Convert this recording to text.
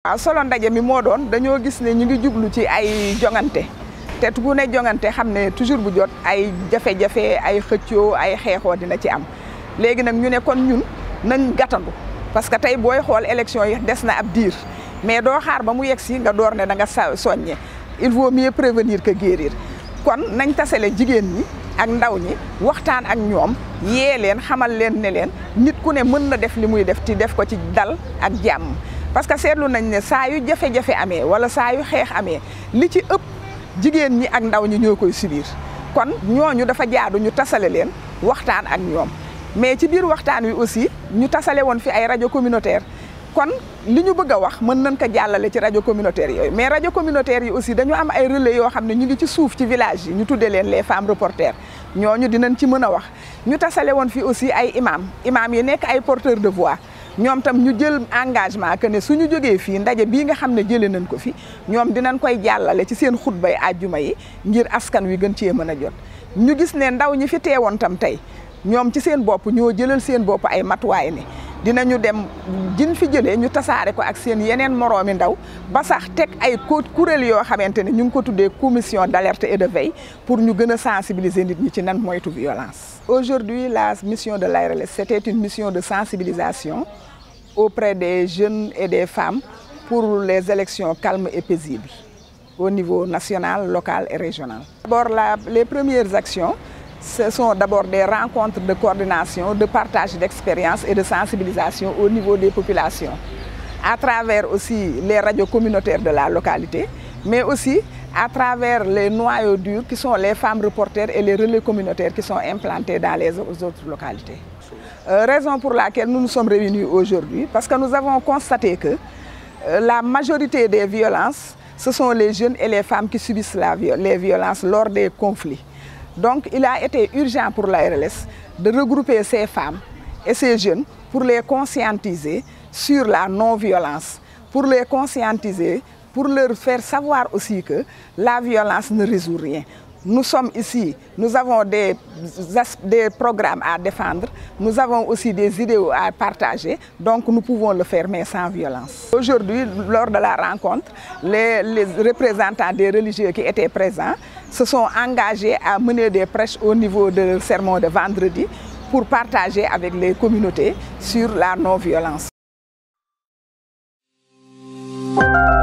waaw solo ndaje mi moo doon dañoo gis ne ñu ngi jublu ci ay jongante te ku ne jongante xam ne toujours bu jot ay jafe-jafe ay xëccoo ay xeexoo dina ci am léegi nag ñu ne kon ñun nañ gàttandu parce que tey booy xool élection yi des na ab diir mais doo xaar ba mu yegg si nga door ne da nga soññe il vaut mieux prévenir que guérir kon nañ tasale jigéen ñi ak ndaw ñi waxtaan ak ñoom yee leen xamal leen ne leen nit ku ne mën na def li muy def ti def ko ci dal ak jàmm parce que seetlu nañ ne saa yu jafe-jafe amee wala saa yu xeex amee li ci ëpp jigéen ñi ak ndaw ñi ñoo koy subir kon ñooñu dafa jaadu ñu tasale leen waxtaan ak ñoom mais ci biir waxtaan wi aussi ñu tasale woon fi ay rajo communautaire kon li ñu bëgg a wax mën nañ ko jàllale ci rajo communautaire yooyu mais rajo communautaire yi aussi dañu am ay relais yoo xam ne ñu ngi ci suuf ci village yi ñu tuddee leen les femmes reporters ñooñu dinañ ci mën a wax ñu tasale woon fi aussi ay imam yi nekk ay porteurs de voix ñoom tam ñu jël engagement que ne suñu jógee fii ndaje bii nga xam ne jëlee nañ ko fi ñoom dinañ koy jàllale ci seen xutbay àjjuma yi ngir askan wi gën cee mën a jot ñu gis ne ndaw ñi fi teewoon tam tey ñoom ci seen bopp ñoo jëlal seen bopp ay matuwaay ne dinañu dem jin fi jëlee ñu tasaare ko ak seen yeneen moroomi ndaw ba sax teg ay kuréel yoo xamante ne ñu ngi ko tuddee commission d'alerte et de veille pour ñu gën a sensibiliser nit ñi ci nan moytu violence. Aujourd'hui, la mission de l'ARLS, c'était une mission de sensibilisation auprès des jeunes et des femmes pour les élections calmes et paisibles au niveau national, local et régional. D'abord, les premières actions, ce sont d'abord des rencontres de coordination, de partage d'expériences et de sensibilisation au niveau des populations, à travers aussi les radios communautaires de la localité, mais aussi à travers les noyaux durs qui sont les femmes reporters et les relais communautaires qui sont implantés dans les autres localités. Raison pour laquelle nous nous sommes réunis aujourd'hui, parce que nous avons constaté que la majorité des violences, ce sont les jeunes et les femmes qui subissent les violences lors des conflits. Donc il a été urgent pour l'ARLS de regrouper ces femmes et ces jeunes pour les conscientiser sur la non-violence, pour les conscientiser, pour leur faire savoir aussi que la violence ne résout rien. Nous sommes ici, nous avons des programmes à défendre, nous avons aussi des idéaux à partager, donc nous pouvons le faire mais sans violence. Aujourd'hui, lors de la rencontre, les représentants des religieux qui étaient présents se sont engagés à mener des prêches au niveau du sermon de vendredi pour partager avec les communautés sur la non-violence.